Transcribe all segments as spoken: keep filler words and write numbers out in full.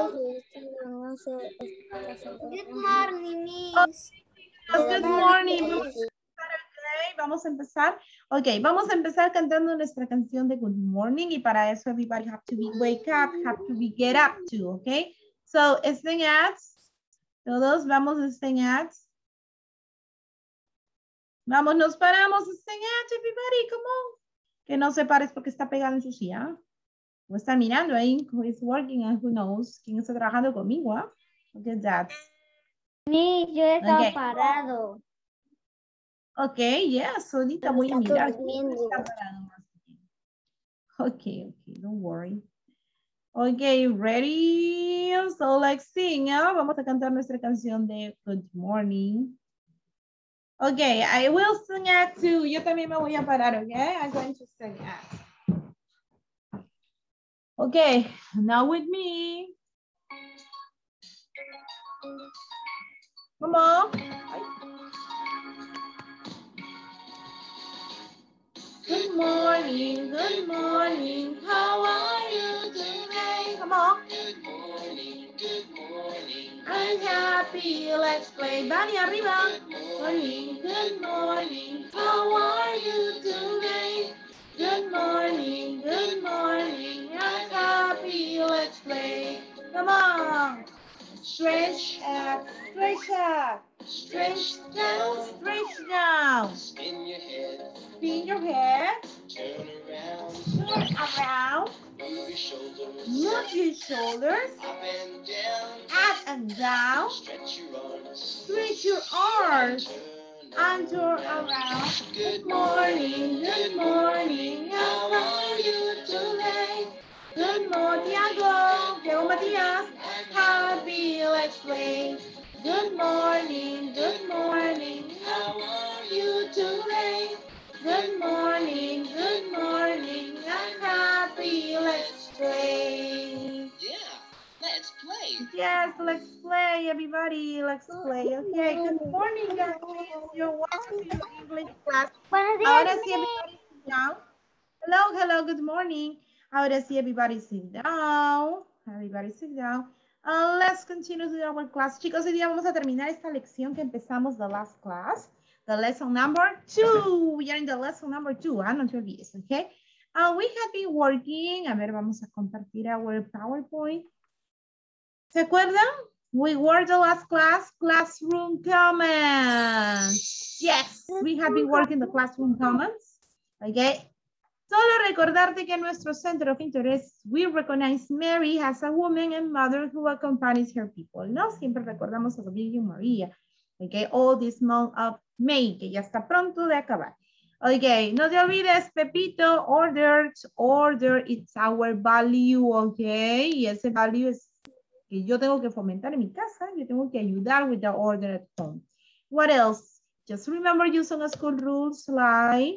Good morning, Miss. Good morning. Okay, vamos a empezar. Ok, vamos a empezar cantando nuestra canción de Good Morning y para eso everybody have to be wake up, have to be get up to, ok? So, estén ads. Todos vamos a estén ads. Vamos, nos paramos, estén ads, everybody, come on. Que no se pares porque está pegado en su silla. O está mirando ahí, who is working and who knows. ¿Quién está trabajando conmigo? ¿Ah? Look at that. Miss, yo he estado Okay. parado. Ok, yes, ahorita voy a mirar. Está parado. Okay, okay, don't worry. Okay, ready? So let's sing. ¿Ah? Vamos a cantar nuestra canción de Good Morning. Okay, I will sing it too. Yo también me voy a parar, okay? I'm going to sing it. Okay, now with me. Come on. Good morning, good morning. How are you today? Come on. Good morning, good morning. I'm happy. Let's play. Dani, arriba. Good morning, good morning. How are you today? Good morning, good morning. I'm happy. Let's play. Come on. Stretch up, stretch up. Stretch down, stretch down. Spin your head. Spin your head. Turn around. Turn around. Move your shoulders. Move your shoulders. Up and down. Up and down. Stretch your arms. Stretch your arms. And turn around. Good morning. Good morning. How are you today? Good morning, Tiago. Tiago Matias. Happy, let's play. Good morning, good morning. How are you today? Good morning, good morning. I'm happy, let's play. Yeah, let's play. Yes, let's play, everybody. Let's play. Okay, good morning, guys. You're welcome to your English class. Buenos días, Ahora sí, Miss. everybody sit down. Hello, hello, good morning. Ahora sí, everybody sit down. Everybody sit down. Uh, let's continue with our class. Chicos, hoy día vamos a terminar esta lección que empezamos the last class. The lesson number two. We are in the lesson number two. Ah, no te olvides, okay? Uh, we have been working. A ver, vamos a compartir our PowerPoint. ¿Se acuerdan? We were the last class, classroom comments. Yes, we have been working the classroom comments. Okay. Solo recordarte que en nuestro center of interest, we recognize Mary as a woman and mother who accompanies her people, ¿no? Siempre recordamos a la Virgen María, okay, all this month of May, que ya está pronto de acabar. Ok, no te olvides, Pepito, ordered, order, it's our value, ok, y ese value es que yo tengo que fomentar en mi casa, yo tengo que ayudar with the order at home. What else? Just remember use some school rules like,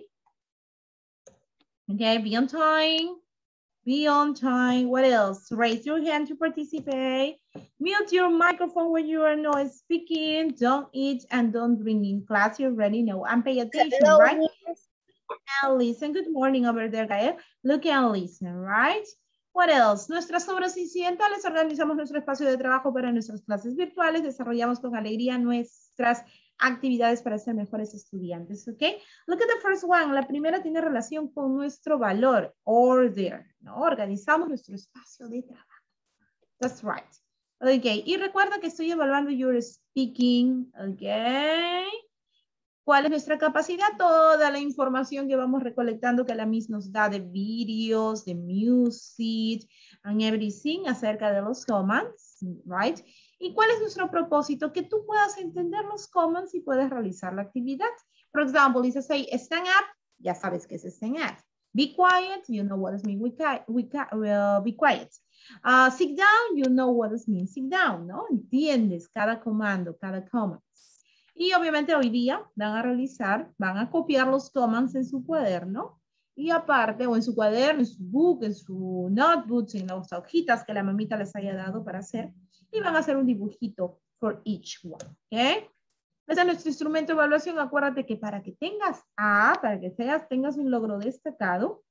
okay, be on time, be on time. What else? Raise your hand to participate. Mute your microphone when you are not speaking. Don't eat and don't drink in class. You already know. And pay attention, Hello, right? Miss. And listen. Good morning over there, Gael. Look and listen, right? What else? Nuestras obras incidentales. Organizamos nuestro espacio de trabajo para nuestras clases virtuales. Desarrollamos con alegría nuestras actividades para ser mejores estudiantes, ¿ok? Look at the first one. La primera tiene relación con nuestro valor, order, ¿no? Organizamos nuestro espacio de trabajo. That's right. Ok, y recuerda que estoy evaluando your speaking, ok. ¿Cuál es nuestra capacidad? Toda la información que vamos recolectando que la Miss nos da de videos, de music, and everything acerca de los commands, right? ¿Y cuál es nuestro propósito? Que tú puedas entender los commands y puedes realizar la actividad. For example, dice say, stand up, ya sabes qué es stand up. Be quiet, you know what does mean we, we, uh, be quiet. Uh, sit down, you know what does mean sit down, ¿no? Entiendes cada comando, cada command. Y obviamente hoy día van a realizar, van a copiar los commands en su cuaderno. Y aparte, o en su cuaderno, en su book, en su notebook, en las hojitas que la mamita les haya dado para hacer. Y van a hacer un dibujito for each one, ¿ok? Ese es nuestro instrumento de evaluación. Acuérdate que para que tengas A, para que seas, tengas un logro destacado,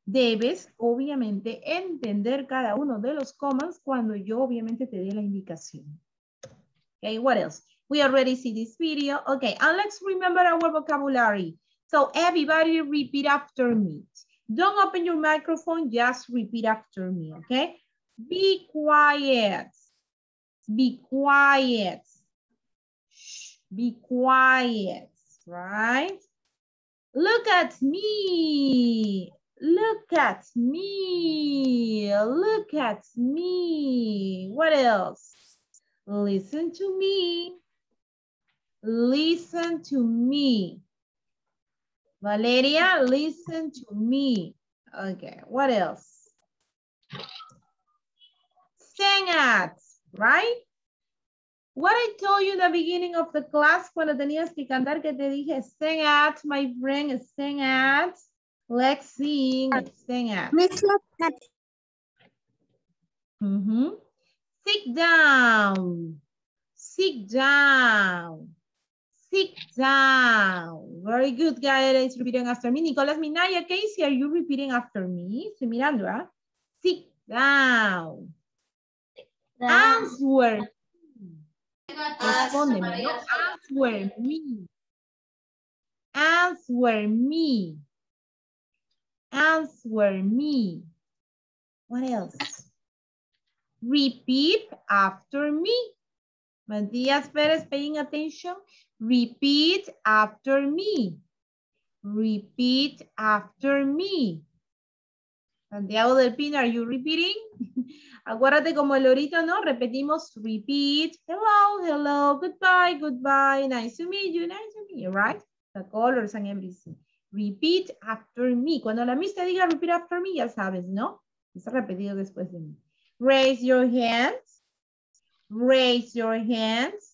debes obviamente entender cada uno de los commas cuando yo obviamente te dé la indicación. Okay, what else? We already see this video. Okay, and let's remember our vocabulary. So everybody repeat after me. Don't open your microphone, just repeat after me, okay? Be quiet. Be quiet. Shh, be quiet, right? Look at me. Look at me. Look at me. What else? Listen to me. Listen to me. Valeria, listen to me. Okay, what else? Sing at, right? What I told you in the beginning of the class, cuando tenías que cantar, que te dije, sing at, my friend, sing at. Let's sing, sing at. Mm-hmm. Sit down. Sit down. Sit down. Very good, guys. Repeating after me. Nicolas Minaya, Casey, are you repeating after me? Estoy mirando, ¿ah? Sit down. Answer. Respóndeme, ¿no? Answer me. Answer me. Answer me. What else? Repeat after me. Matías Pérez, paying attention. Repeat after me. Repeat after me. Santiago del Pino, are you repeating? Acuérdate como el lorito, ¿no? Repetimos repeat. Hello, hello, goodbye, goodbye. Nice to meet you, nice to meet you, right? The colors and everything. Repeat after me. Cuando la miss te diga repeat after me, ya sabes, ¿no? Es repetido después de mí. Raise your hands. Raise your hands.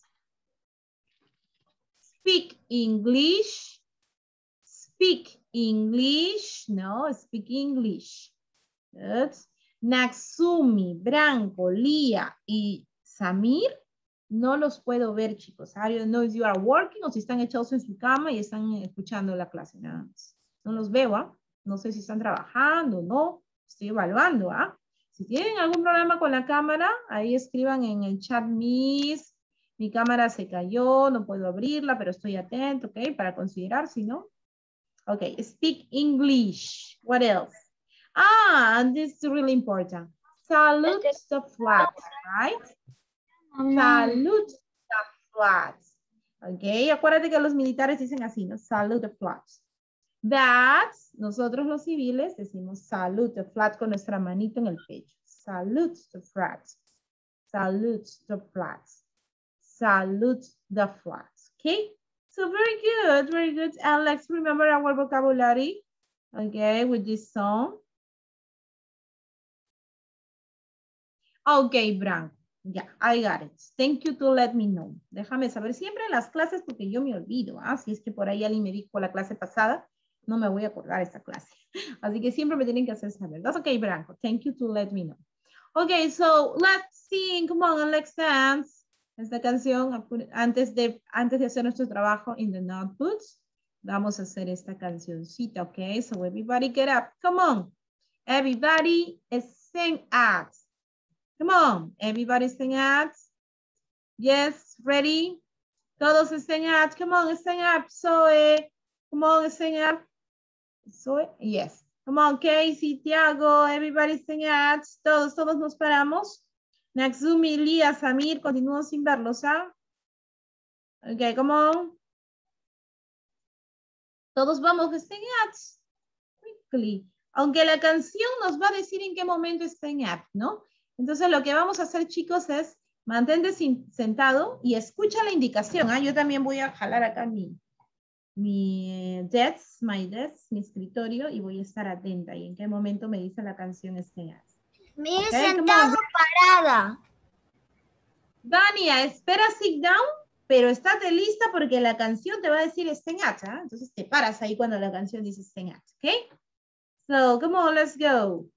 Speak English. Speak English. No, speak English. Good. Natsumi, Branco, Lía y Samir, no los puedo ver, chicos. I don't know if you are working o si están echados en su cama y están escuchando la clase nada más. No los veo, ¿ah? ¿eh? No sé si están trabajando o no. Estoy evaluando, ¿ah? ¿eh? Si tienen algún problema con la cámara, ahí escriban en el chat, Miss, mi cámara se cayó, no puedo abrirla, pero estoy atento, ¿ok? Para considerar, si no. Ok, speak English. What else? Ah, and this is really important. Salute the flag, right? Salute the flag. Ok, acuérdate que los militares dicen así, ¿no? Salute the flag. That, nosotros los civiles decimos salute the flag con nuestra manito en el pecho. Salute the flag. Salute the flag. Salute the flag. Okay? So very good, very good. And let's remember our vocabulary. Okay, with this song. Okay, Branco. Yeah, I got it. Thank you to let me know. Déjame saber siempre en las clases porque yo me olvido. ¿Ah? Si es que por ahí alguien me dijo la clase pasada, no me voy a acordar esta clase. Así que siempre me tienen que hacer saber. That's okay, Branco. Thank you to let me know. Okay, so let's sing. Come on, and let's dance. Esta canción, antes de, antes de hacer nuestro trabajo in the notebooks, vamos a hacer esta cancioncita, okay? So everybody get up. Come on. Everybody sing at. Come on. Everybody sing at. Yes, ready? Todos sing at. Come on, sing up. Zoe. Come on, sing up. Zoe, yes. Come on, Casey, Tiago, everybody sing at. Todos, todos nos paramos. Natsumi, Lía, Samir, continúo sin verlos, ¿ah? Ok, come on. Todos vamos a sing at. Quickly. Aunque la canción nos va a decir en qué momento está en at, ¿no? Entonces lo que vamos a hacer, chicos, es mantente sentado y escucha la indicación. ¿Ah? Yo también voy a jalar acá mi, mi desk, my desk, mi escritorio, y voy a estar atenta. Y en qué momento me dice la canción está en at. Mire, Okay, sentado parada. Dania, espera sit down, pero estate lista porque la canción te va a decir stay at, ¿eh? Entonces te paras ahí cuando la canción dice stay at, ¿ok? So, come on, let's go.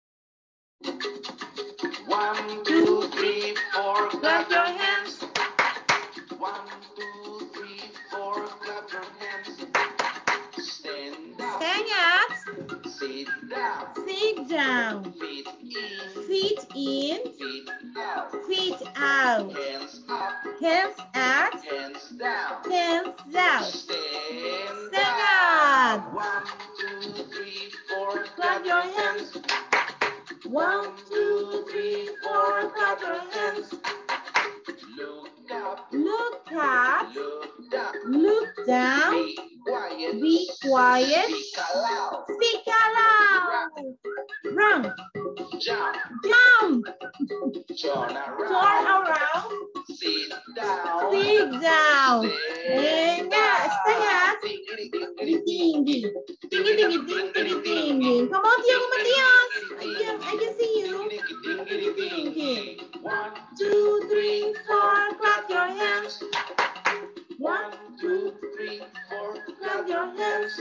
One, two, three, four, Clap your hands. One, two, three, four, clap your hands. Stand up. Stay at. Sit down. Sit down. Feet in. Feet in. Feet out. Feet out. Hands up. Hands up. Hands down. Hands down. Stand Stand up. up. One, two, three, four. Clap your hands. One, two, three, four. Clap your hands. Look up. Look up. Look up. Look down. Be quiet. Be quiet. Speak aloud. Speak aloud. Run. Jump. Jump. Turn around. Turn around. Sit down. Sit down. Stand Venga, stand up. Tingly, Tingy, tingly, tingy, tingy, tingy, tingy. Come on, Diego Matias. I can, I can see you. tingly, tingly. One, Two, three, four. Clap your hands. one, two, three, four. Clap your hands.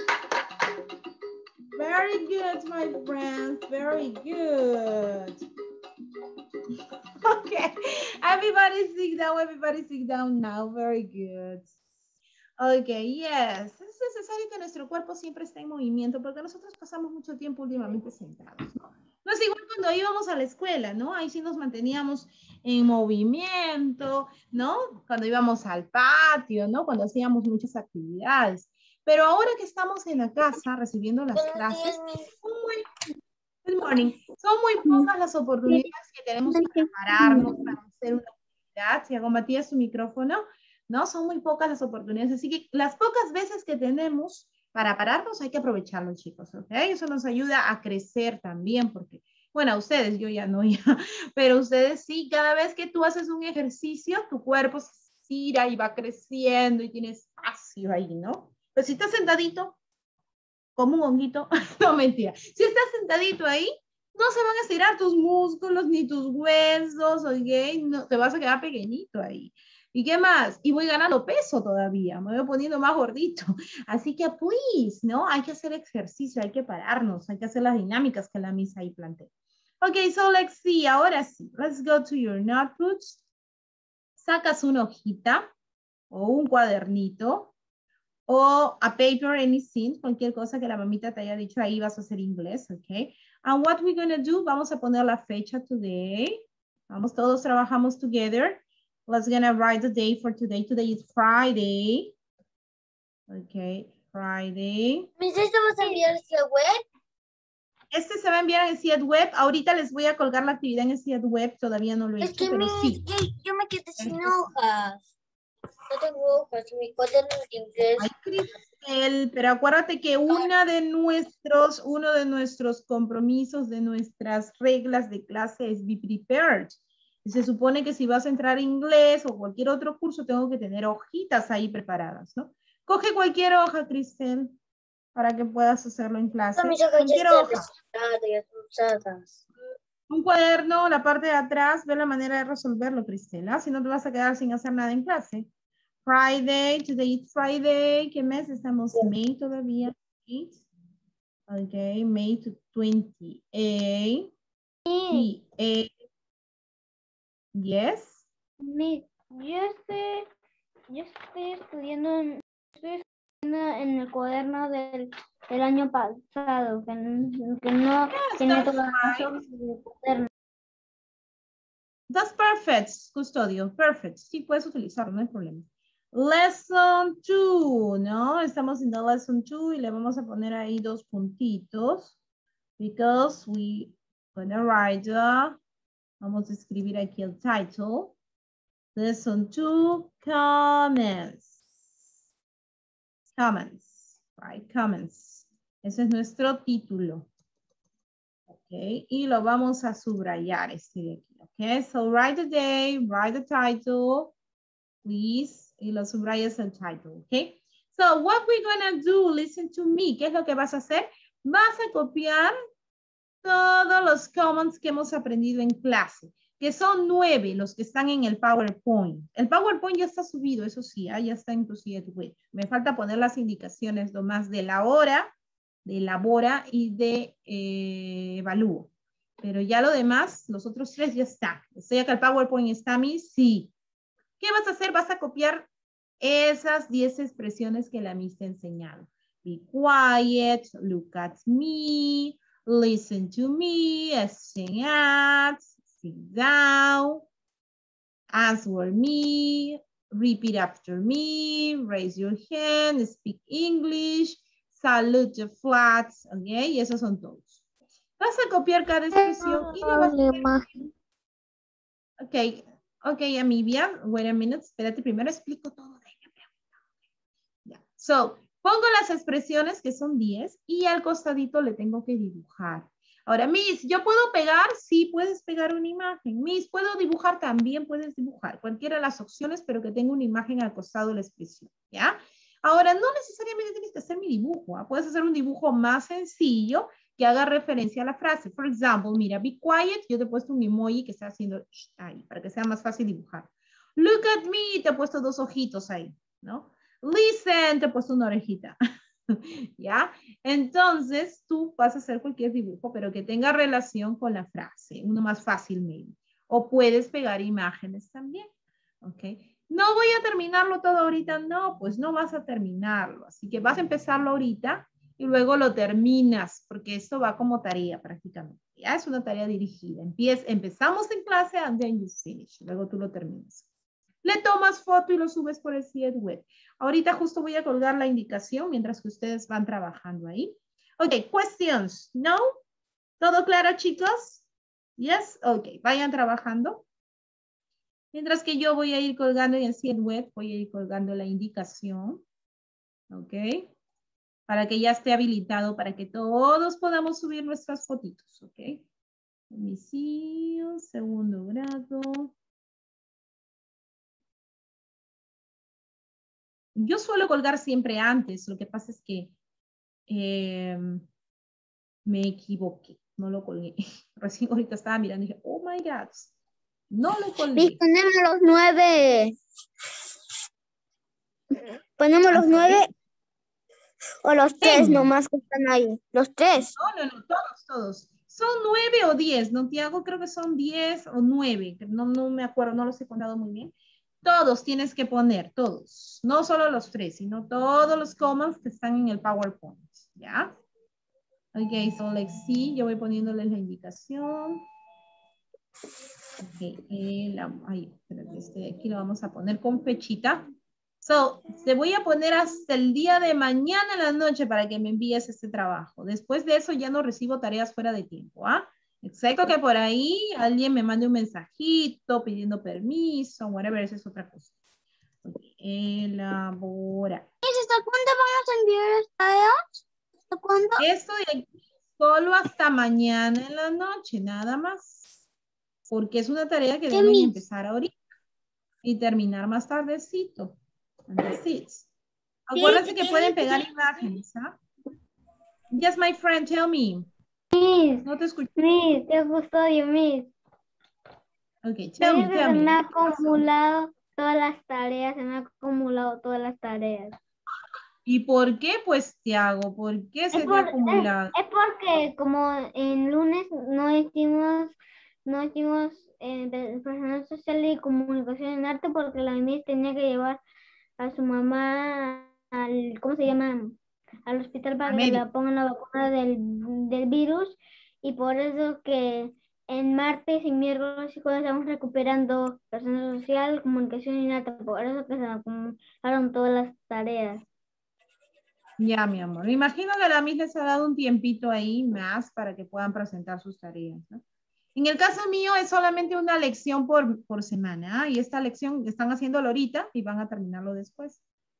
Very good, my friends. Very good. Okay. Everybody sit down. Everybody sit down now. Very good. Okay, yes. Es necesario que nuestro cuerpo siempre esté en movimiento porque nosotros pasamos mucho tiempo últimamente sentados, ¿no? No es igual cuando íbamos a la escuela, ¿no? Ahí sí nos manteníamos en movimiento, ¿no? Cuando íbamos al patio, ¿no? Cuando hacíamos muchas actividades. Pero ahora que estamos en la casa recibiendo las clases, son muy, good morning, son muy pocas las oportunidades que tenemos para pararnos, para hacer una actividad. Si combatías su micrófono, ¿no? Son muy pocas las oportunidades. Así que las pocas veces que tenemos para pararnos hay que aprovecharlo, chicos, ¿ok? Eso nos ayuda a crecer también porque, bueno, ustedes, yo ya no, ya, pero ustedes sí, cada vez que tú haces un ejercicio, tu cuerpo se estira y va creciendo y tiene espacio ahí, ¿no? Pero si estás sentadito, como un honguito, no mentira. Si estás sentadito ahí, no se van a estirar tus músculos ni tus huesos, ¿ok? No, te vas a quedar pequeñito ahí. ¿Y qué más? Y voy ganando peso todavía, me voy poniendo más gordito. Así que, pues, ¿no? Hay que hacer ejercicio, hay que pararnos, hay que hacer las dinámicas que la misa ahí plantea. Ok, so let's see, ahora sí. Let's go to your notebooks. Sacas una hojita o un cuadernito o a paper, anything, cualquier cosa que la mamita te haya dicho, ahí vas a hacer inglés, ok? And what we're gonna do, vamos a poner la fecha today. Vamos, todos trabajamos together. Let's gonna write the day for today. Today is Friday. Okay, Friday. ¿Mis esto vas a enviar a web? Este se va a enviar en C I E D Web. Ahorita les voy a colgar la actividad en C I E D Web. Todavía no lo he Es hecho, que pero mi, sí. yo, yo me quedé sin Este- hojas. No tengo hojas y mi cuaderno de inglés. Ay, Cristel, pero acuérdate que una de nuestros, uno de nuestros compromisos, de nuestras reglas de clase es be prepared. Y se supone que si vas a entrar a inglés o cualquier otro curso, tengo que tener hojitas ahí preparadas, ¿no? Coge cualquier hoja, Cristel, para que puedas hacerlo en clase. Todas mis hojas ya Cualquier están hoja. recicladas, ya están usadas. Un cuaderno, la parte de atrás, ve la manera de resolverlo, Cristela. Si no te vas a quedar sin hacer nada en clase. Friday, today is Friday. ¿Qué mes estamos? May todavía. eight. Ok, May to twenty-eight. Sí, P A. Yes. Mi, yo estoy, yo estoy estudiando, en- estoy estudiando en el cuaderno del, del año pasado, que, n- que no tenía that's todas las fine. hojas del cuaderno. That's perfect, custodio. Perfect. Sí, puedes utilizarlo, no hay problema. Lesson two, ¿no? Estamos en the lesson two y le vamos a poner ahí dos puntitos. Because we gonna write the, vamos a escribir aquí el title. Lesson two, comments. Comments, right? Comments. Ese es nuestro título. Ok, y lo vamos a subrayar este de aquí. Ok, so write the day, write the title, please, y lo subrayas el title, ok. So what we're gonna do, listen to me, ¿qué es lo que vas a hacer? Vas a copiar todos los comments que hemos aprendido en clase, que son nueve los que están en el PowerPoint. El PowerPoint ya está subido, eso sí, ¿eh? Ya está inclusive web. Me falta poner las indicaciones nomás de la hora, de elabora y de eh, evalúo. Pero ya lo demás, los otros tres ya están. ¿Estoy acá el PowerPoint está a mí? Sí. ¿Qué vas a hacer? Vas a copiar esas diez expresiones que la Miss te ha enseñado. Be quiet, look at me, listen to me, sing at, sit down, answer me, repeat after me, raise your hand, speak English, salute the flags, ok, y esos son todos. Vas a copiar cada expresión y le vas a... Ok, ok, Amibia, wait a minute, espérate, primero explico todo. Yeah. So, pongo las expresiones que son diez y al costadito le tengo que dibujar. Ahora, Miss, ¿yo puedo pegar? Sí, puedes pegar una imagen. Miss, ¿puedo dibujar? También puedes dibujar. Cualquiera de las opciones, pero que tenga una imagen al costado de la expresión, ¿ya? Ahora, no necesariamente tienes que hacer mi dibujo, ¿eh? Puedes hacer un dibujo más sencillo que haga referencia a la frase. For example, mira, be quiet, yo te he puesto un emoji que está haciendo ahí, para que sea más fácil dibujar. Look at me, te he puesto dos ojitos ahí, ¿no? Listen, te he puesto una orejita. ¿Ya? Entonces, tú vas a hacer cualquier dibujo, pero que tenga relación con la frase, uno más fácilmente. O puedes pegar imágenes también, ¿ok? No voy a terminarlo todo ahorita, no, pues no vas a terminarlo. Así que vas a empezarlo ahorita y luego lo terminas, porque esto va como tarea prácticamente. Ya es una tarea dirigida. Empiez, empezamos en clase and then you finish. Luego tú lo terminas. Le tomas foto y lo subes por el sitio web. Ahorita justo voy a colgar la indicación mientras que ustedes van trabajando ahí. Ok, questions, ¿no? ¿Todo claro, chicos? Yes, ok, vayan trabajando. Mientras que yo voy a ir colgando en el sitio web, voy a ir colgando la indicación. Ok, para que ya esté habilitado, para que todos podamos subir nuestras fotitos, ok. Domicilio, segundo grado. Yo suelo colgar siempre antes, lo que pasa es que eh, me equivoqué, no lo colgué. Recién ahorita estaba mirando y dije, oh my God, no lo colgué. Ponemos los nueve. Ponemos los nueve o los tres Ten. nomás que están ahí. Los tres. No, no, no, todos, todos. Son nueve o diez, ¿no, Tiago? Creo que son diez o nueve, no, no me acuerdo, no los he contado muy bien. Todos tienes que poner, todos. No solo los tres, sino todos los comments que están en el PowerPoint, ¿ya? Ok, so let's see. Yo voy poniéndoles la indicación. Ok, eh, la, ay, espérate, este, aquí lo vamos a poner con fechita. So, te voy a poner hasta el día de mañana en la noche para que me envíes este trabajo. Después de eso ya no recibo tareas fuera de tiempo, ¿ah? Excepto que por ahí alguien me mande un mensajito pidiendo permiso, whatever, esa es otra cosa. Okay. Elabora. ¿Hasta cuándo vamos a enviar las tareas? ¿Hasta cuándo? Esto de aquí solo hasta mañana en la noche, nada más. Porque es una tarea que deben mis? empezar ahorita y terminar más tardecito. Acuérdense que pueden pegar imágenes, ¿ah? Yes, my friend, tell me. Miss, No te escucho. Miss, te gustó yo, Miss. Ok, tell me, Se tell me me. ha acumulado todas las tareas, se me han acumulado todas las tareas. ¿Y por qué, pues, Tiago? ¿Por qué se Es, te por- ha acumulado? es- es porque como en lunes no hicimos, no hicimos eh, de- personal social y comunicación en arte porque la Miss tenía que llevar a su mamá al, ¿cómo se llama? Al hospital para A que médico. le pongan la vacuna del, del virus y por eso que en martes y miércoles y jueves estamos recuperando personal social, comunicación y arte, por eso que se me acumularon todas las tareas. Ya, mi amor. Me imagino que la misma les ha dado un tiempito ahí más para que puedan presentar sus tareas, ¿no? En el caso mío es solamente una lección por, por semana, ¿ah? Y esta lección están haciéndolo ahorita y van a terminarlo después.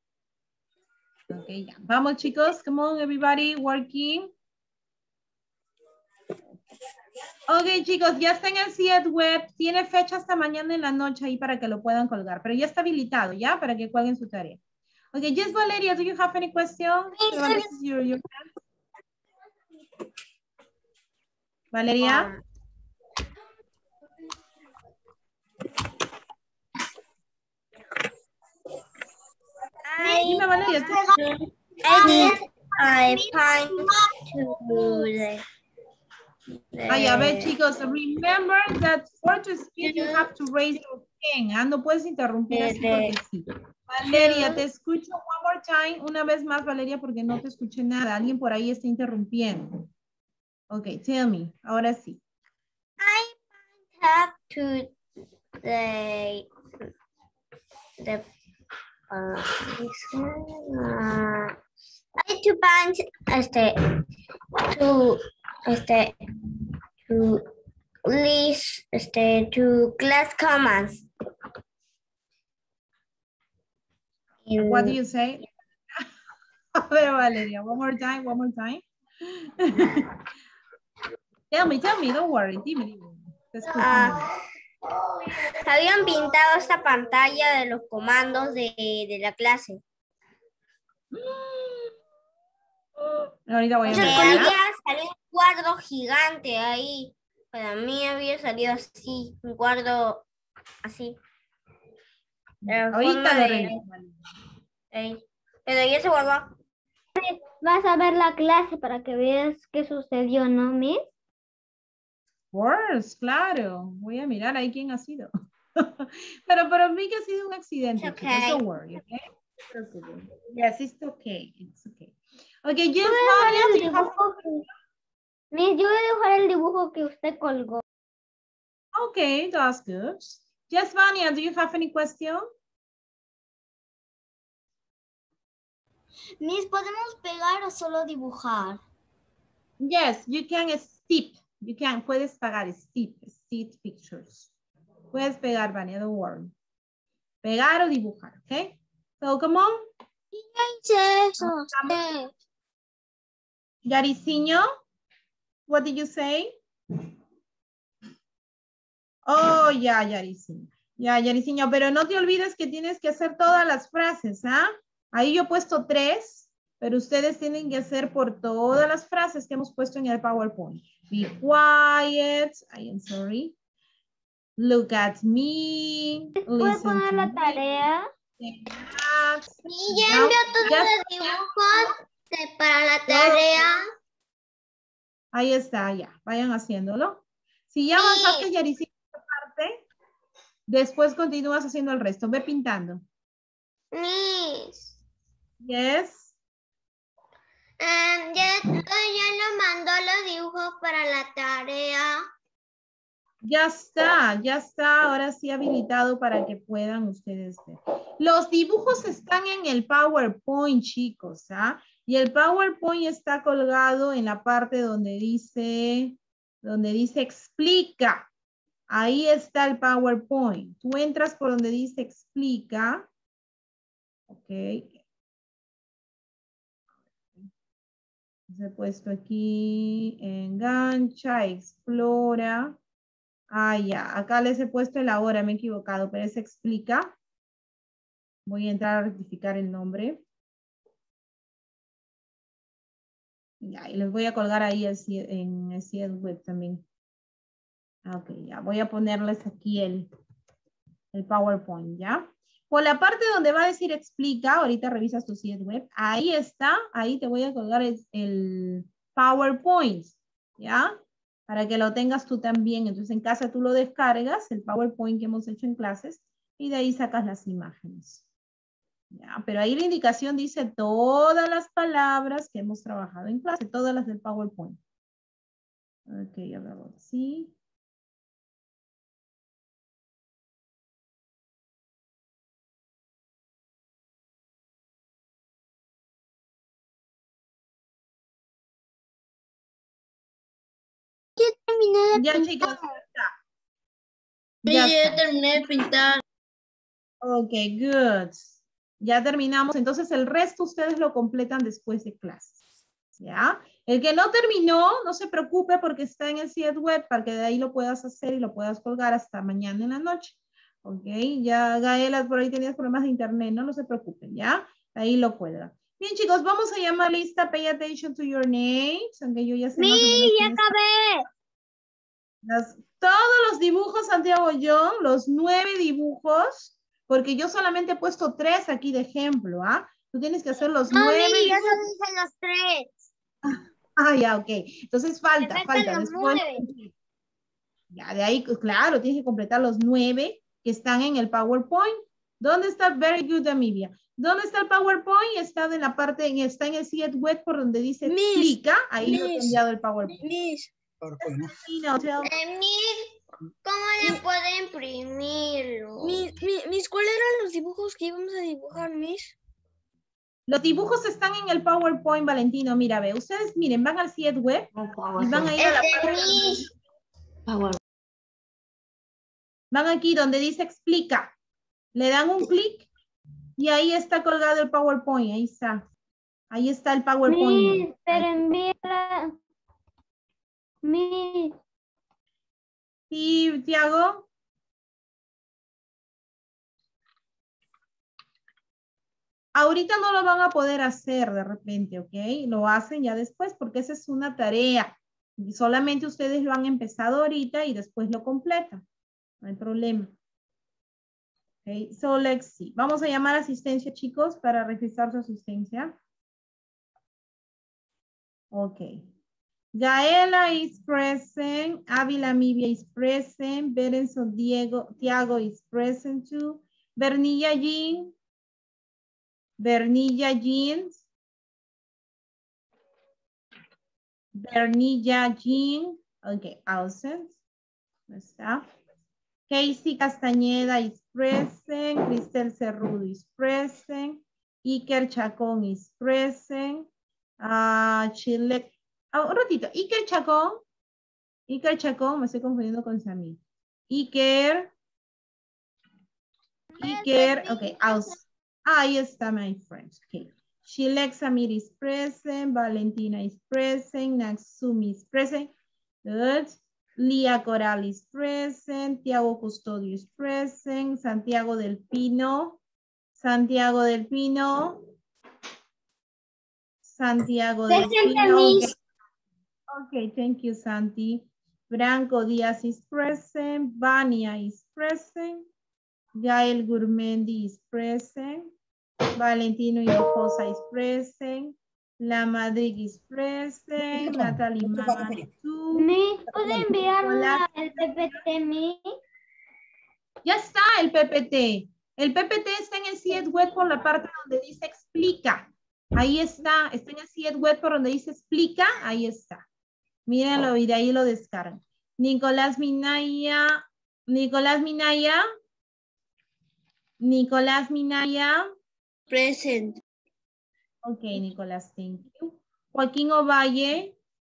Ok, ya. Vamos, chicos. Come on, everybody. Working. Ok, chicos. Ya está en el sitio web. Tiene fecha hasta mañana en la noche ahí para que lo puedan colgar. Pero ya está habilitado, ¿ya? Para que cuelguen su tarea. Ok, yes, Valeria. Do you have any question? Your, your Valeria. Dime, Valeria. ¿tú? I need I find to the, Ay, a ver, chicos, remember that for to speak you have to raise your hand. Ah, no puedes interrumpir así porque sí. Valeria, te escucho one more time, una vez más, Valeria, porque no te escuché nada. Alguien por ahí está interrumpiendo. Ok, tell me, ahora sí. I have to the the uh, this one, uh, I to find este to este to list este to class commands. In- What do you say? A ver, Valeria, one more time, one more time. Tell me, tell me, don't worry, dime, dime. Te escucho. Ah, habían pintado esta pantalla de los comandos de, de la clase. Ahorita voy a Que mirar. había salido un cuadro gigante ahí. Para mí había salido así, un cuadro así. En Ahorita forma lo de- reviso. Valeria. ahí. Pero ya se guardó. Vas a ver la clase para que veas qué sucedió, ¿no, Miss? Course, claro. Voy a mirar ahí quién ha sido. Pero para mí que ha sido un accidente, It's chicos. okay. Don't worry, okay? No se preocupen. Yes, it's okay. It's okay. Okay, yes, Voy a Vania, dejar do el you have- dibujo que- Miss, yo voy a dejar el dibujo que usted colgó. Okay, that's good. Yes, Vania, do you have any question? Miss, ¿podemos pegar o solo dibujar? Yes, you can stick. You can, puedes pegar stick, stick pictures. Puedes pegar, Vania, don't worry. Pegar o dibujar, okay? So, come on. ¿Qué eso? Yariciño, what did you say? Oh, ya, Yariciño. Ya, Yariciño, pero no te olvides que tienes que hacer todas las frases, ¿ah? Ahí yo he puesto tres, pero ustedes tienen que hacer por todas las frases que hemos puesto en el PowerPoint. Be quiet. I am sorry. Look at me. ¿Puedes Listen poner to la me. tarea? Relax. Y ya Now, envió todos ya- los dibujos de- para la tarea. Ahí está, ya. Vayan haciéndolo. Si ya Sí. avanzaste, Yariciño, esta parte, después continúas haciendo el resto. Ve pintando. Miss, Yes. em, ya, ya nos mandó los dibujos para la tarea. Ya está, ya está, ahora sí habilitado para que puedan ustedes ver. Los dibujos están en el PowerPoint, chicos, ¿ah? Y el PowerPoint está colgado en la parte donde dice, donde dice explica. Ahí está el PowerPoint. Tú entras por donde dice explica. Ok. Les he puesto aquí, engancha, explora. Ah, ya, acá les he puesto el ahora, me he equivocado, pero es explica. Voy a entrar a rectificar el nombre. Ya, y les voy a colgar ahí el C- en el C I E D web también. Ah, ok, ya, voy a ponerles aquí el, el PowerPoint, ¿ya? Por la parte donde va a decir explica, ahorita revisas tu C I E D web, ahí está, ahí te voy a colgar el, el PowerPoint, ¿ya? Para que lo tengas tú también. Entonces en casa tú lo descargas, el PowerPoint que hemos hecho en clases, y de ahí sacas las imágenes. Ya, pero ahí la indicación dice todas las palabras que hemos trabajado en clase, todas las del PowerPoint. Ok, a ver, sí. Terminé de Ya, pintar. chicos, ya está. Sí, Ya ya está. terminé de pintar. Ok, good. Ya terminamos. Entonces el resto ustedes lo completan después de clases. ¿Ya? El que no terminó, no se preocupe porque está en el C I E D web para que de ahí lo puedas hacer y lo puedas colgar hasta mañana en la noche. Ok, ya Gaela, por ahí tenías problemas de internet, no, no se preocupen, ¿ya? Ahí lo cuelga. Bien, chicos, vamos a llamar lista. Pay attention to your names. Aunque yo ya sé más o menos Sí, ya quién está. acabé. Las- todos los dibujos, Santiago John, los nueve dibujos, porque yo solamente he puesto tres aquí de ejemplo, ¿ah? Tú tienes que hacer los No, nueve Mili, ya dibujos. solo hice los tres. Ah, ya, ok. Entonces falta, Me faltan falta. los Después, nueve. ya de ahí, pues, claro, tienes que completar los nueve que están en el PowerPoint. ¿Dónde está? Very good, Amibia. ¿Dónde está el PowerPoint? Está en la parte, en, está en el C I E T web por donde dice Miss, explica. Ahí lo he Miss. enviado el PowerPoint. Miss, Sí, no, tell- Eh, Miss, ¿cómo le puedo imprimirlo? Miss, Miss, Miss, ¿cuáles eran los dibujos que íbamos a dibujar, Miss? Los dibujos están en el PowerPoint, Valentino. Mira, ve. Ustedes, miren, van al C I E T web y van a ir a la Este, parte donde Miss, van aquí donde dice explica. Le dan un clic y ahí está colgado el PowerPoint. Ahí está. Ahí está el PowerPoint. Miss, pero Ahí. envíala. Miss, Sí, Tiago. Ahorita no lo van a poder hacer de repente, ¿ok? Lo hacen ya después porque esa es una tarea. Y solamente ustedes lo han empezado ahorita y después lo completan. No hay problema. Ok, so let's see. Vamos a llamar a asistencia, chicos, para registrar su asistencia. Ok. Gaela is present. Ávila Mibia is present. Berenson Diego, Tiago is present too. Bernilla Jean. Bernilla Jeans. Bernilla Jean. Ok, absent. No está. Casey Castañeda is present. Cristel Cerrudo is present. Iker Chacón is present. Ah, Chile. Ah, un ratito. Iker Chacón. Iker Chacón, me estoy confundiendo con Samir. Iker. Iker. Ok, aus. Ahí está, my friends. Okay. Shilek Samir is present. Valentina is present. Natsumi is present. Good. Lía Coral is present. Tiago Custodio is present. Santiago del Pino. Santiago del Pino. Santiago del Pino. Okay. Okay, thank you, Santi. Branco Díaz is present. Vania is present. Gael Gurmendi is present. Valentino Hinojosa is present. La Madrid is present. Natalie Mari too. Miss, ¿puede enviarla Hola. el P P T, Miss? Ya está el P P T. El P P T está en el C I E T web por la parte donde dice explica. Ahí está. Está en el C I E T web por donde dice explica. Ahí está. Mírenlo y de ahí lo descargan. Nicolás Minaya. Nicolás Minaya. Nicolás Minaya. Present. Ok, Nicolás, thank you. Joaquín Ovalle.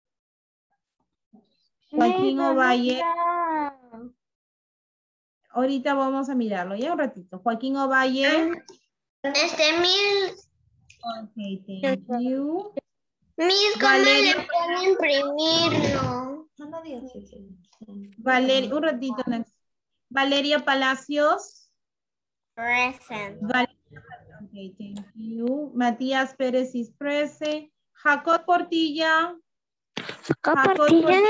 Joaquín Miss, Ovalle. ¿dónde está? Ahorita vamos a mirarlo, ya un ratito. Joaquín Ovalle. este, Miss, Ok, thank you. Miss, ¿cómo Valeria. le puedo imprimirlo? Valeria, un ratito. Nax. Valeria Palacios. Present. Valeria, ok, thank you. Matías Pérez is present. Jacob Portilla. Jacob Portilla.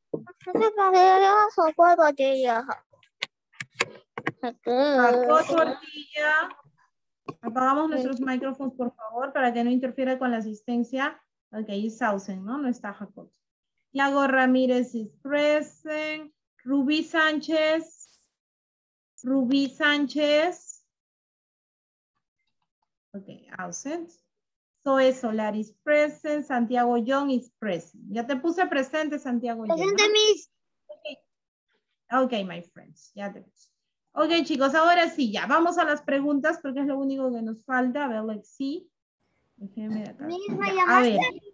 Jacob Portilla. Apagamos nuestros micrófonos, por favor, para que no interfiera con la asistencia. Ok, es Sausen, ¿no? No está Jacob. Tiago Ramírez is present. Rubí Sánchez. Rubí Sánchez. Ok, absent. Zoe Solar is present. Santiago Young is present. Ya te puse presente, Santiago Young. Presente, ¿no? Miss. Ok, my friends, ya te puse. Ok, chicos, ahora sí, ya. Vamos a las preguntas porque es lo único que nos falta. A ver, let's see. Déjenme acá. Miss, ¿me Ya, a llamaste ver. a mí?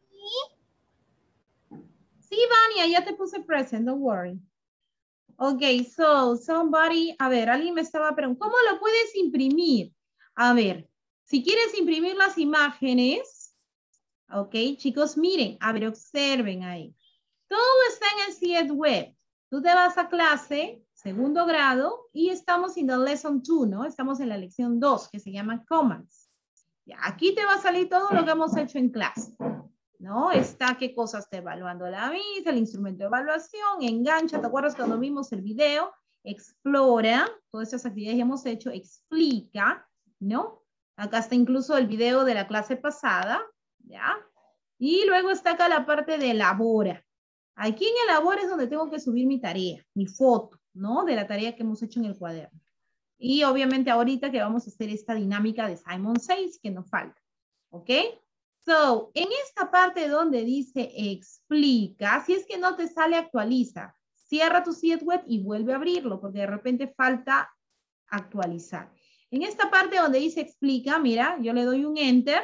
Sí, Vania, ya te puse present, don't worry. Ok, so, somebody, a ver, alguien me estaba preguntando, ¿cómo lo puedes imprimir? A ver, si quieres imprimir las imágenes, ok, chicos, miren, a ver, observen ahí. Todo está en el C I E T web. Tú te vas a clase, segundo grado, y estamos en the lesson two, ¿no? Estamos en la lección dos, que se llama Commands. Ya, aquí te va a salir todo lo que hemos hecho en clase. ¿No? Está qué cosas está evaluando la Miss, el instrumento de evaluación, engancha, ¿te acuerdas cuando vimos el video? Explora, todas estas actividades que hemos hecho, explica, ¿no? Acá está incluso el video de la clase pasada, ¿ya? Y luego está acá la parte de elabora. Aquí en elabora es donde tengo que subir mi tarea, mi foto, ¿no? De la tarea que hemos hecho en el cuaderno. Y obviamente ahorita que vamos a hacer esta dinámica de Simon Says que nos falta. ¿Ok? So, en esta parte donde dice explica, si es que no te sale, actualiza. Cierra tu sitio web y vuelve a abrirlo porque de repente falta actualizar. En esta parte donde dice explica, mira, yo le doy un enter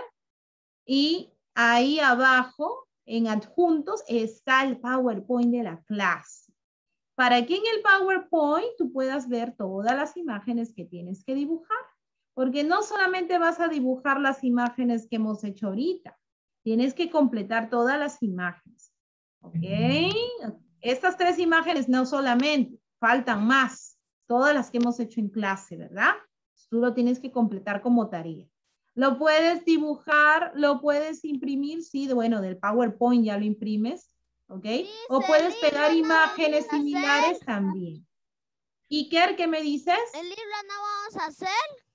y ahí abajo en adjuntos está el PowerPoint de la clase. Para que en el PowerPoint tú puedas ver todas las imágenes que tienes que dibujar. Porque no solamente vas a dibujar las imágenes que hemos hecho ahorita. Tienes que completar todas las imágenes. ¿Ok? Estas tres imágenes no solamente, faltan más. Todas las que hemos hecho en clase, ¿verdad? Tú lo tienes que completar como tarea. Lo puedes dibujar, lo puedes imprimir, sí, bueno, del PowerPoint ya lo imprimes. ¿Ok? O puedes pegar imágenes similares también. Iker, ¿qué me dices? ¿El libro no vamos a hacer?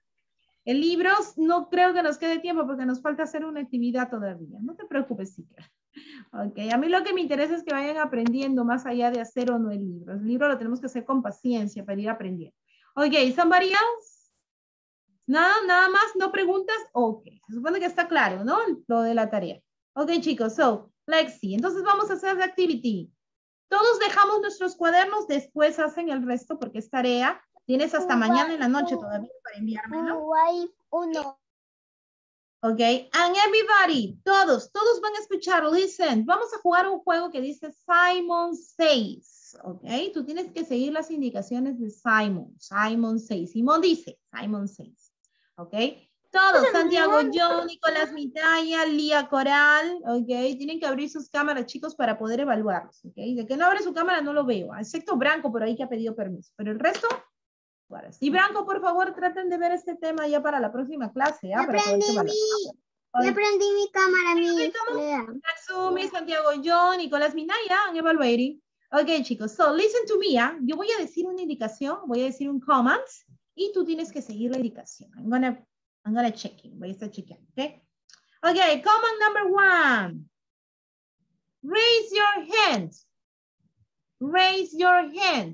El libro no creo que nos quede tiempo porque nos falta hacer una actividad todavía. No te preocupes, Iker. Ok, a mí lo que me interesa es que vayan aprendiendo más allá de hacer o no el libro. El libro lo tenemos que hacer con paciencia para ir aprendiendo. Ok, somebody else? Nada, nada más, no preguntas. Ok, se supone que está claro, ¿no? Lo de la tarea. Ok, chicos, so, let's see. Entonces vamos a hacer la activity. Todos dejamos nuestros cuadernos, después hacen el resto porque es tarea. Tienes hasta mañana en la noche todavía para enviármelo. Uno. Ok, and everybody, todos, todos van a escuchar, listen. Vamos a jugar un juego que dice Simon Says. Ok, tú tienes que seguir las indicaciones de Simon. Simon Says. Simón dice, Simon Says. Ok, todos, Santiago, John, Nicolás Mitaya, Lía Coral. Ok, tienen que abrir sus cámaras, chicos, para poder evaluarlos. Ok, de que no abre su cámara no lo veo, excepto Branco, por ahí que ha pedido permiso. Pero el resto... Y Branco, por favor, traten de ver este tema ya para la próxima clase. ¿eh? Ya Para poder prendí evaluar. mi, ya prendí mi cámara, mi. Natsumi, Santiago John, Nicolás Minaya, I'm evaluating. Ok, chicos, so listen to me. ¿eh? Yo voy a decir una indicación, voy a decir un comment y tú tienes que seguir la indicación. I'm gonna, I'm gonna check it. Voy a estar chequeando, ok? Ok, comment number one. Raise your hands. Raise your hands.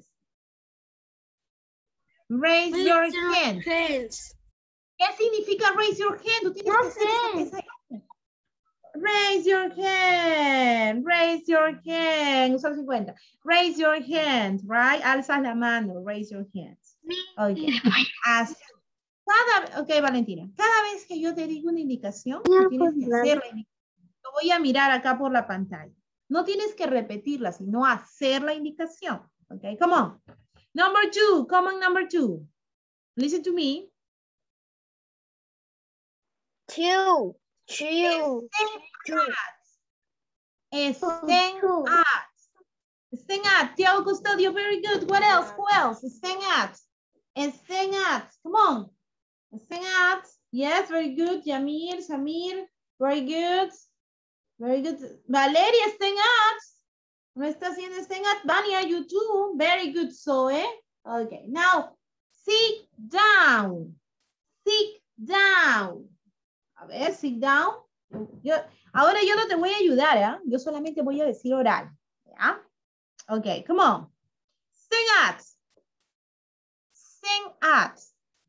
Raise your hand. Hands. ¿Qué significa raise your hand? Tú tienes No que hacer sé. esa- esa- Raise your hand. Raise your hand. Usa el cincuenta. Raise your hand, right? Alzas la mano. Raise your hands. Okay. Haz- Cada, ok, Valentina. Cada vez que yo te digo una indicación, tú tienes que hacer la indicación. Lo voy a mirar acá por la pantalla. No tienes que repetirla, sino hacer la indicación. Ok, come on. Number two, comment number two. Listen to me. Two. Two. Estén at. Estén at. Tiago Custodio, very good. What else? Who else? Estén at. Estén at. Come on. Estén at. Yes, very good. Yamir, Samir, very good. Very good. Valeria, estén at. ¿No está haciendo estén at? Vania, you too. Very good, Zoe. Okay, now, sit down. Sit down. A ver, sit down. Yo, ahora yo no te voy a ayudar, ¿eh? Yo solamente voy a decir oral. ¿Ya? Ok, come on. Sing at. Sing at.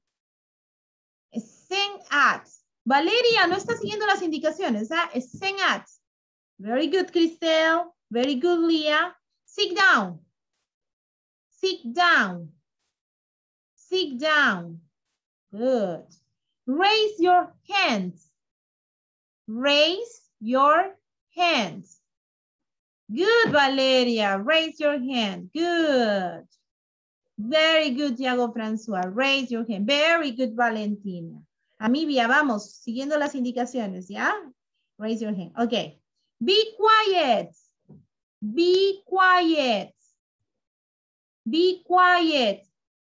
Sing at. Valeria, no está siguiendo las indicaciones, ¿eh? Sing at. Very good, Cristel. Very good, Leah. Sit down. Sit down. Sit down. Good. Raise your hands. Raise your hands. Good, Valeria. Raise your hand. Good. Very good, Thiago François. Raise your hand. Very good, Valentina. Amibia, vamos, siguiendo las indicaciones, ¿ya? Raise your hand. Okay. Be quiet. Be quiet. Be quiet.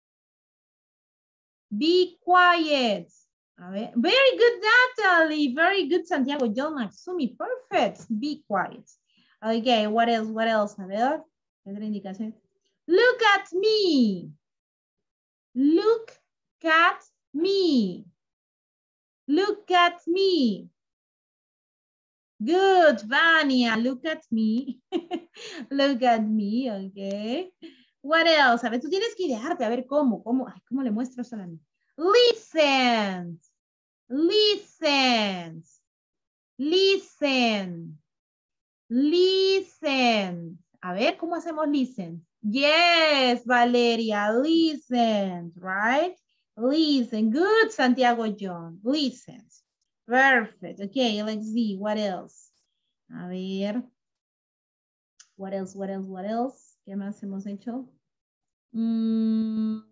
Be quiet. A ver. Very good, Natalie. Very good, Santiago. John Matsumi. Perfect. Be quiet. Okay, what else? What else? A ver. Otra indicación. Look at me. Look at me. Look at me. Good, Vania. Look at me. Look at me. Okay. What else? A ver, tú tienes que idearte, a ver cómo, cómo, ay, cómo le muestro eso a la niña. Listen. Listen. Listen. Listen. A ver, ¿cómo hacemos listen? Yes, Valeria, listen, right? Listen. Good, Santiago John. Listen. Perfect. Okay, let's see. What else? A ver. What else, what else, what else? ¿Qué más hemos hecho? Mm.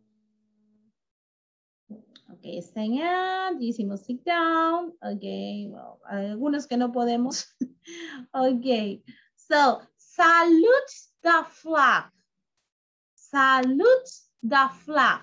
Ok, stand up. Hicimos sit down. Ok, well, algunos que no podemos. Ok, so, salute the flag. Salute the flag.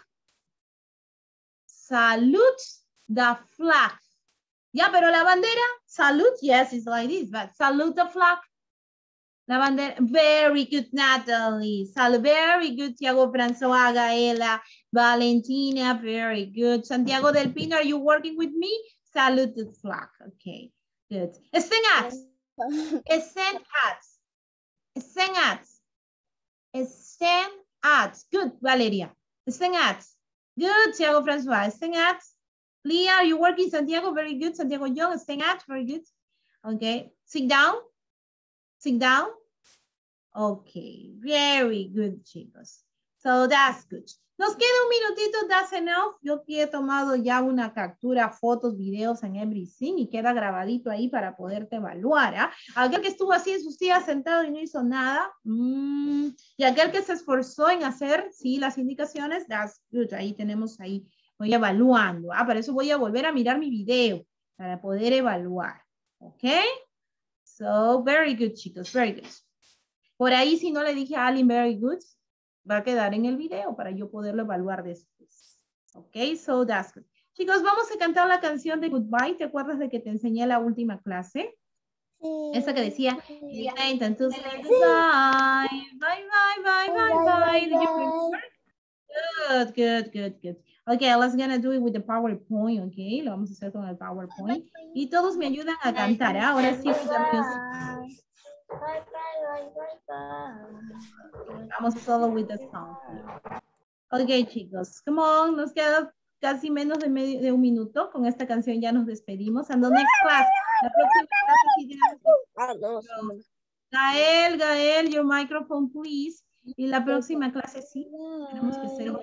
Salute the flag. Yeah, pero la bandera, salute, yes, it's like this, but salute the flag. La bandera, very good, Natalie. Salud, very good, Tiago François, Gaela, Valentina, very good. Santiago del Pino, are you working with me? Salute the flag, okay, good. Stand at, stand at, stand at, stand at, good, Valeria. Stand at, good, Tiago François, stand at. Leah, are you working, Santiago? Very good, Santiago Young, stand at, very good. Okay, sit down. Sit down. Okay, very good, chicos. So that's good. Nos queda un minutito, that's enough. Yo aquí he tomado ya una captura, fotos, videos en everything y queda grabadito ahí para poderte evaluar. ¿eh? Aquel que estuvo así en sus días sentado y no hizo nada. Mm, y aquel que se esforzó en hacer, sí, las indicaciones, that's good. Ahí tenemos ahí, voy evaluando. Ah, para eso voy a volver a mirar mi video para poder evaluar. Ok. So, very good, chicos, very good. Por ahí, si no le dije a Alin very good, va a quedar en el video para yo poderlo evaluar después. Ok, so that's good. Chicos, vamos a cantar la canción de Goodbye. ¿Te acuerdas de que te enseñé la última clase? Sí. Esa que decía, entonces, sí. Goodbye, bye, bye, bye, bye, bye. Did you remember? Good, good, good, good. Okay, let's gonna do it with the PowerPoint, okay? Lo vamos a hacer con el PowerPoint. Y todos me ayudan a cantar, ¿eh? Ahora sí, with the music. Bye, bye, bye, bye. Vamos solo with the song. Okay, chicos, come on. Nos queda casi menos de, medio, de un minuto. Con esta canción ya nos despedimos. And the next class. La próxima clase sí tenemos que... Gael, Gael, your microphone, please. Y la próxima clase sí tenemos que hacer...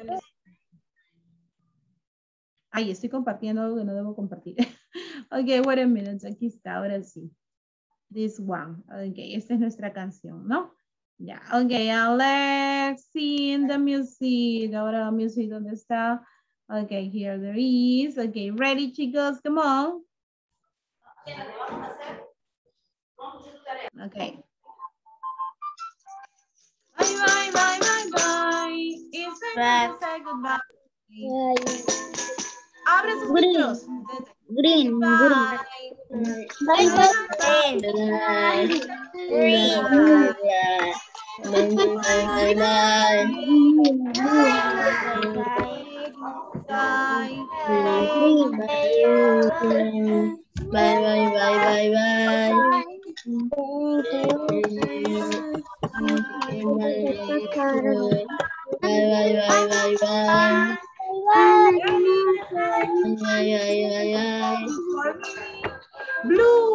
Ay, estoy compartiendo algo que no debo compartir. Ok, wait a minute. Aquí está, ahora sí. This one. Ok, esta es nuestra canción, ¿no? Ya, yeah. Ok, Alex, sing the music. Ahora la music, ¿dónde está? Ok, here there is. Ok, ready, chicos? Come on. Ok. Bye, bye, bye, bye, bye. It's time to say goodbye. Abre sus libros. Green. Bye. Bye, bye. Green. Bye, bye, bye. Bye. Bye, bye, bye, bye, bye. Bye, bye, bye, bye, bye. Bye, bye, bye, bye. Blue.